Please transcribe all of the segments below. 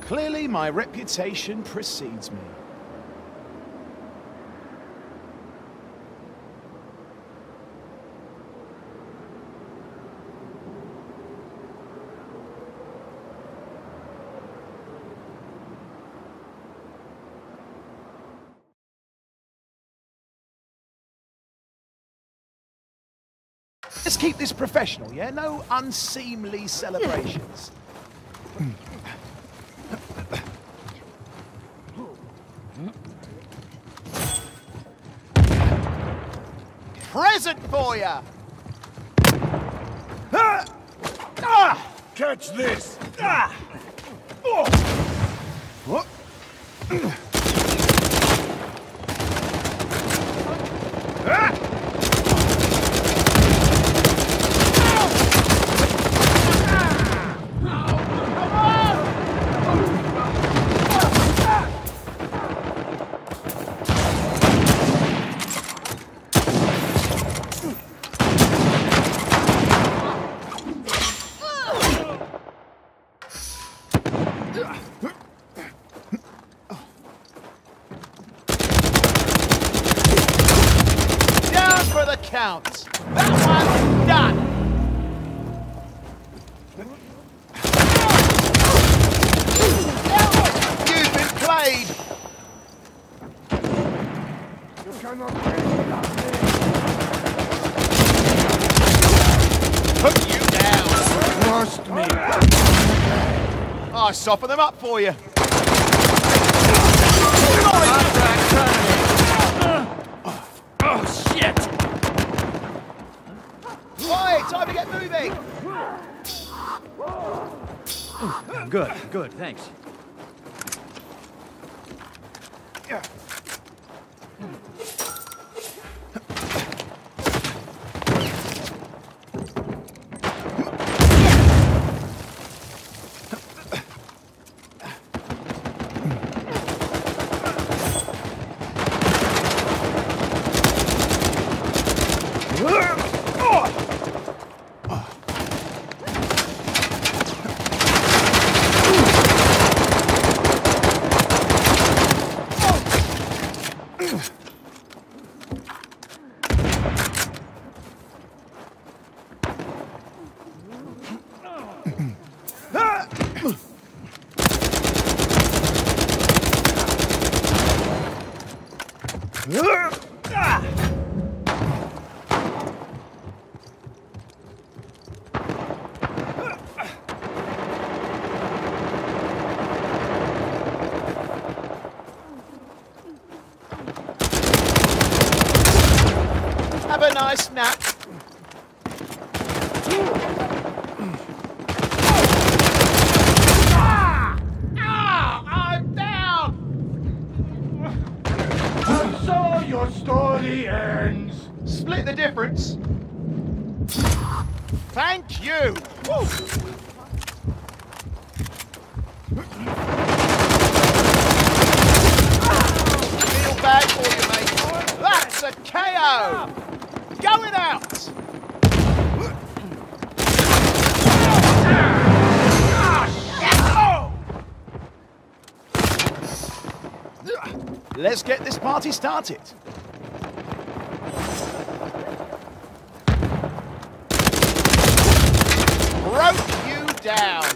Clearly, my reputation precedes me. Let's keep this professional, yeah? No unseemly celebrations. Present for ya! Catch this! Down for the count. That one's done. You've been played. You cannot get Put you down. Trust me. I'll soften them up for you. Oh, shit! Oi, time to get moving. Good, thanks. Have a nice nap. I'm down. And so your story ends. Split the difference. Thank you. Woo. Feel bad for you, mate. That's a KO. Going out. Let's get this party started. Broke you down.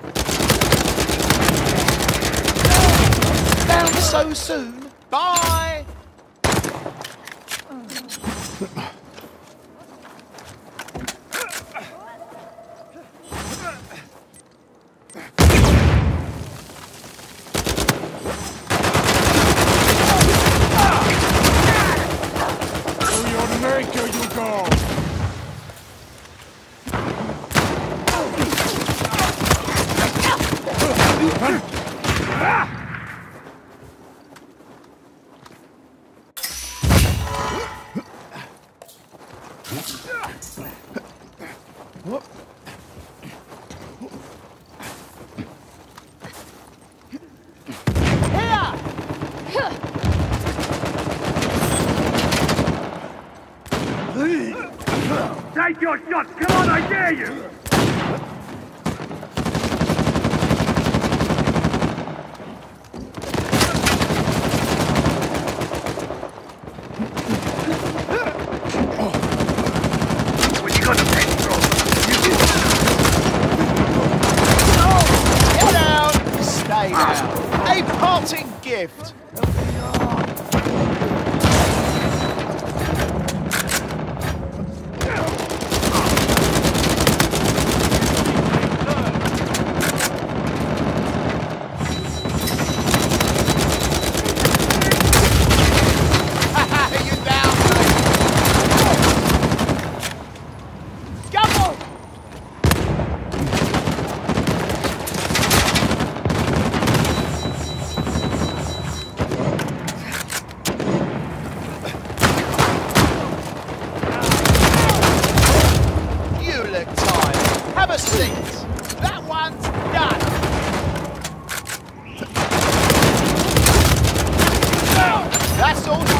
Down so soon. Bye. To your maker you go. Take your shots! Come on, I dare you!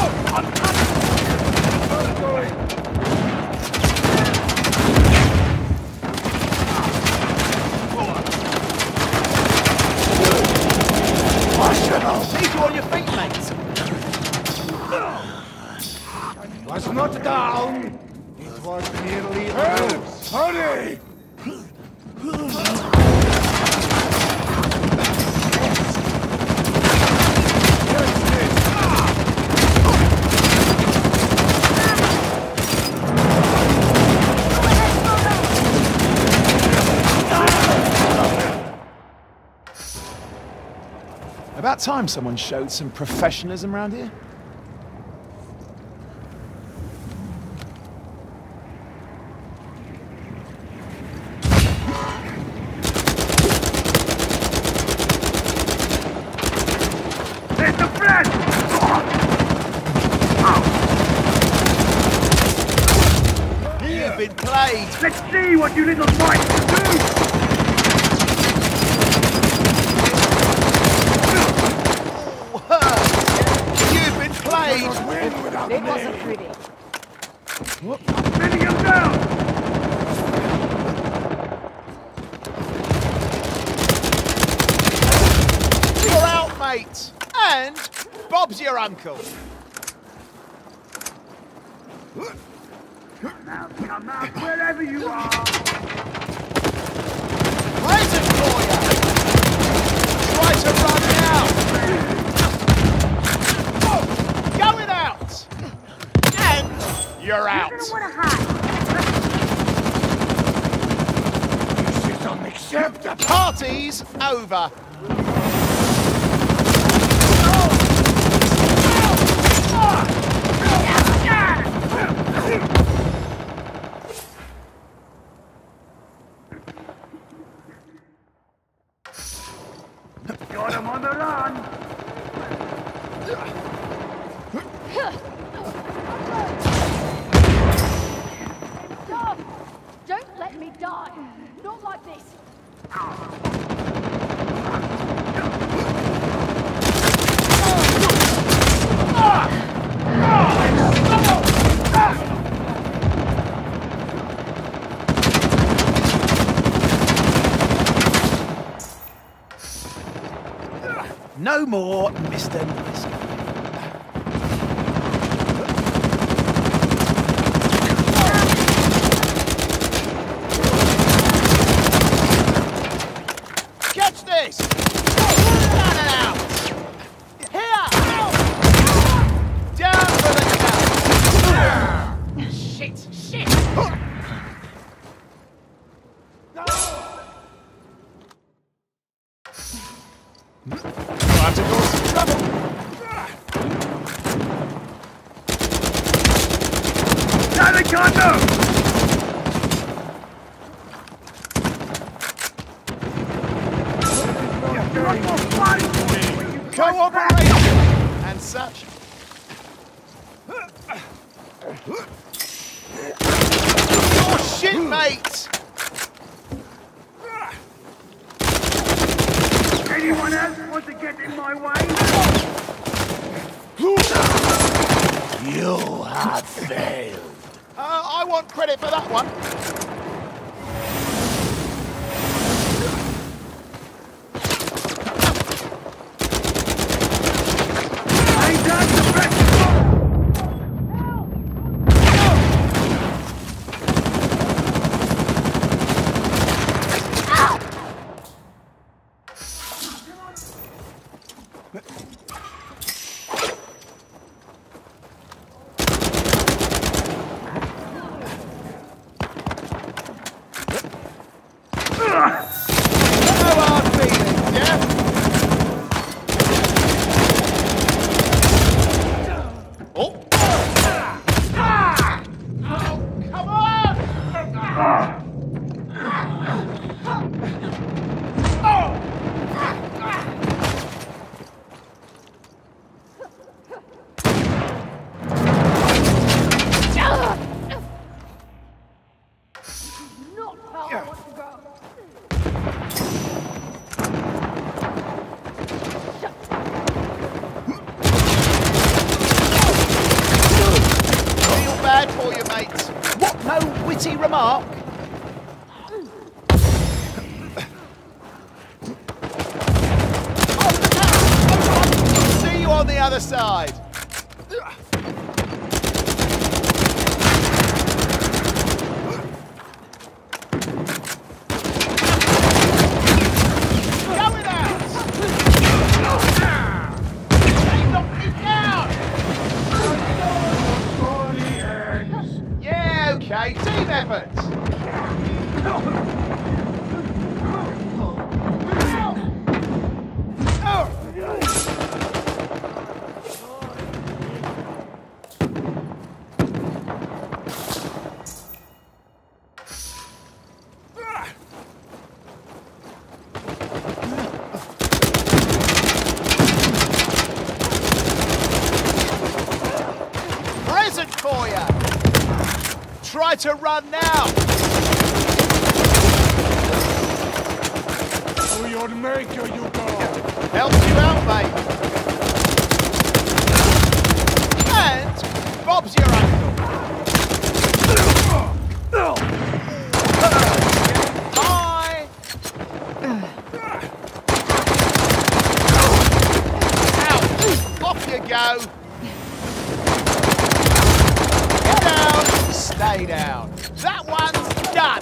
Need you on your feet, mate. Was not down. It was merely help. Hurry! About time someone showed some professionalism around here. There's the flash! You've been played. Let's see what you little mice can do! You've been played. It wasn't pretty. Pinning him down! You're out, mate. And Bob's your uncle. Come out, wherever you are! Present for you. Try to run now. Going out. And you're out. You're gonna want to hide. This is unacceptable. Party's over. Got him on the run! Stop! Don't let me die. Not like this. No more Mr. Nice Guy. Catch this. Down and out. Here. Down for the count. Shit! Shit! Time to cause some trouble. Now they can't move! Cooperation and such. Your shit, mate. Anyone else want to get in my way? You have failed. I want credit for that one. Ain't that the best? No hard feelings, yeah? Oh. Oh, come on! Not how I want to go. mark. See you on the other side. Going out. They knocked me down. Story ends. Yeah, okay. Team effort. Present for you. Try to run now. To your maker you go. Helps you out, mate. And Bob's your uncle. Bye. Out. Off you go. Get down. Stay down. That one's done.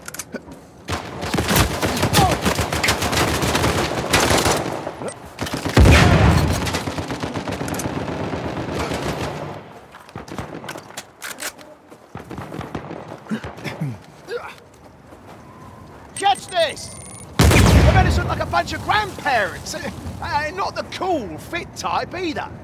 Catch this! You made us look like a bunch of grandparents. Not the cool, fit type either.